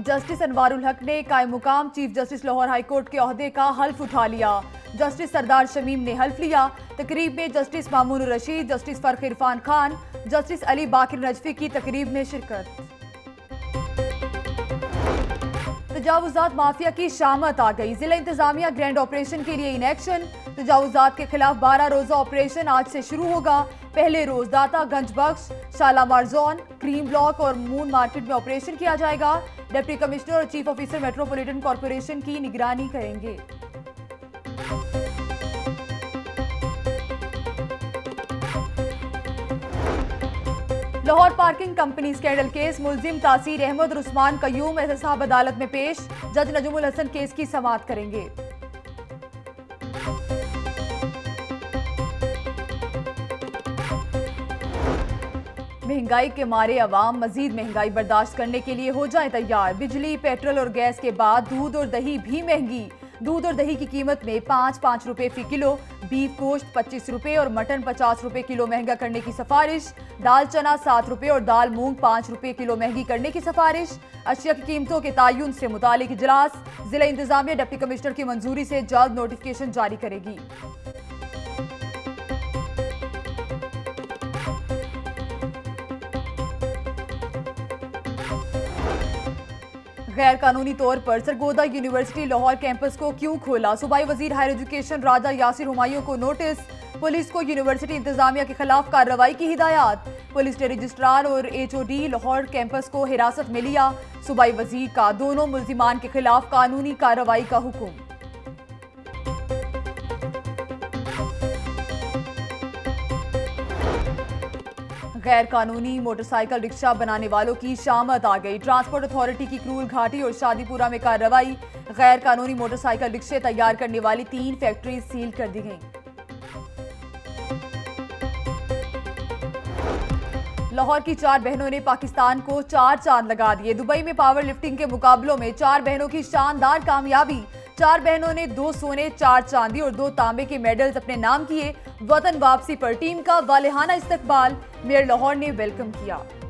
Justice Anwarul हक ने कायम मुकाम chief justice Lahore high court के ओहदे का हल्फ उठा लिया। जस्टिस सरदार शमीम ने हल्फ लिया। तकरीब में justice Mamoon Rashid, justice Farrukh Irfan Khan, justice Ali Baqir Najafi की तकरीब में शिरकत। तजावुजात माफिया की शामत आ गई। जिला इंतजामिया ग्रैंड ऑपरेशन के लिए इन एक्शन। तजावुजात के खिलाफ 12 रोजा ऑपरेशन आज से शुरू होगा। पहले रोज दाता, गंज बख्श, शालामार जोन, क्रीम ब्लॉक और मून मार्केट में ऑपरेशन किया जाएगा। डिप्टी कमिश्नर और चीफ ऑफिसर मेट्रोपॉलिटन कॉरपोरेशन की निगरानी करेंगे। Lahore parking company scandal case, मुलजिम तासीर अहमद और उस्मान कयूम एहतसाब अदालत में पेश। जज नजमुल हसन केस की समाअत करेंगे। महंगाई के मारे अवाम मजीद महंगाई बर्दाश्त करने के लिए हो जाए तैयार। बिजली, पेट्रोल और गैस के बाद दूध और दही भी महंगी। दूध और दही की कीमत में 5 रुपए फी किलो, बीफ गोश्त 25 रुपए और मटन 50 रुपए किलो महंगा करने की सिफारिश। दाल चना 7 रुपए और दाल मूंग 5 रुपए किलो महंगी करने की सिफारिश। अशिया की कीमतों के तायुन से मुतालिक इजलास। जिला इंतजामिया डिप्टी कमिश्नर की मंजूरी से जल्द नोटिफिकेशन जारी करेगी। गैर कानूनी तौर पर सरगोदा यूनिवर्सिटी लाहौर कैंपस को क्यों खोला? सूबाई वजीर हायर एजुकेशन राजा यासिर हुमायूं को नोटिस। पुलिस को यूनिवर्सिटी इंतजामिया के खिलाफ कार्रवाई की हिदायत। पुलिस ने रजिस्ट्रार और HOD लाहौर कैंपस को हिरासत में लिया। सूबाई वजीर का दोनों मुल्जिमान के खिलाफ कानूनी कार्रवाई का हुक्म। गैर कानूनी मोटरसाइकिल रिक्शा बनाने वालों की शामत आ गई। ट्रांसपोर्ट अथॉरिटी की क्रूल घाटी और शादीपुरा में कार्रवाई। गैर कानूनी मोटरसाइकिल रिक्शे तैयार करने वाली 3 फैक्ट्रीज सील कर दी गईं। लाहौर की 4 बहनों ने पाकिस्तान को 4 चांद लगा दिए। दुबई में पावर लिफ्टिंग के मुकाबलों में 4 बहनों की शानदार कामयाबी। 4 बहनों ने 2 सोने, 4 चांदी और 2 तांबे के मेडल्स अपने नाम किए। वतन वापसी पर टीम का वालेहाना इस्तकबाल। मेयर लाहौर ने वेलकम किया।